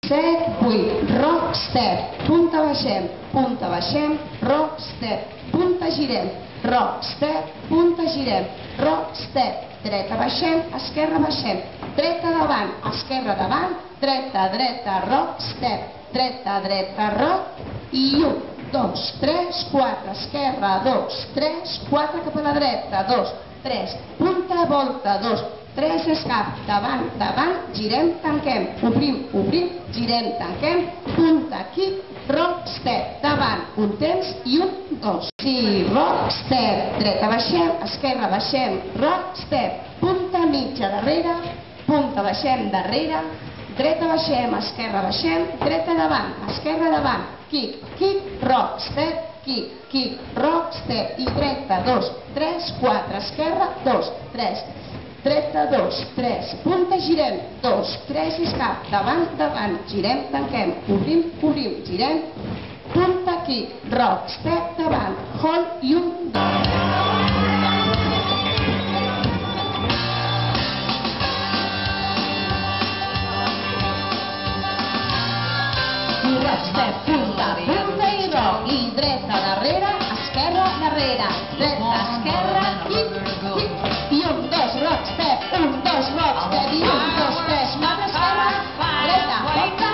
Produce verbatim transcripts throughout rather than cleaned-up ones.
set, vuit, rock, step, punta baixem, punta baixem, rock, step, punta girem, rock, step, punta girem, rock, step, dreta baixem, esquerra baixem, dreta davant, esquerra davant, dreta, dreta, rock, step, dreta, dreta, rock, i un, dos, tres, quatre, esquerra, dos, tres, quatre cap a la dreta, dos, tres, punta, volta, dos, tres, escap, davant, davant, girem, tanquem, obrim, obrim, girem, tanquem, punta, kick, rock, step, davant, un temps i un, dos. Sí, rock, step, dreta baixem, esquerra baixem, rock, step, punta mitja darrere, punta baixem darrere, dreta baixem, esquerra baixem, dreta davant, esquerra davant, kick, kick, rock, step, kick, kick, rock, step, i dreta, dos, tres, quatre, esquerra, dos, tres, dreta, dos, tres, punta, girem, dos, tres, escap, davant, davant, girem, tanquem, obrim, obrim, girem, punta, kick, rock, step, davant, hold i un, dos. Rock, step, punta, punta i rock, i dreta darrere, esquerra darrere, dreta, esquerra, kick, kick, i un, dos, rock, step, un, dos, rock, step, i un, dos, tres, quatre, esquerra, dreta, volta,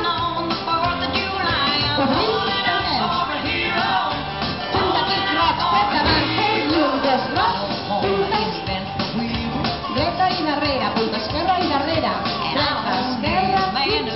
obrim, tanquem, punta, kick, rock, step, davant, i un, dos, rock, punta, dreta i darrere, punta, esquerra i darrere, dreta, esquerra, kick,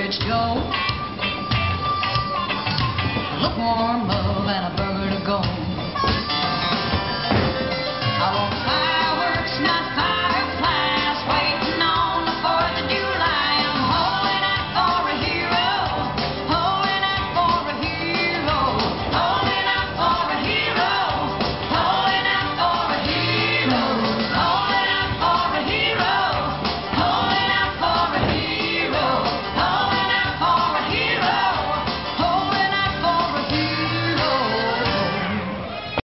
Lukewarm love and a burger to go.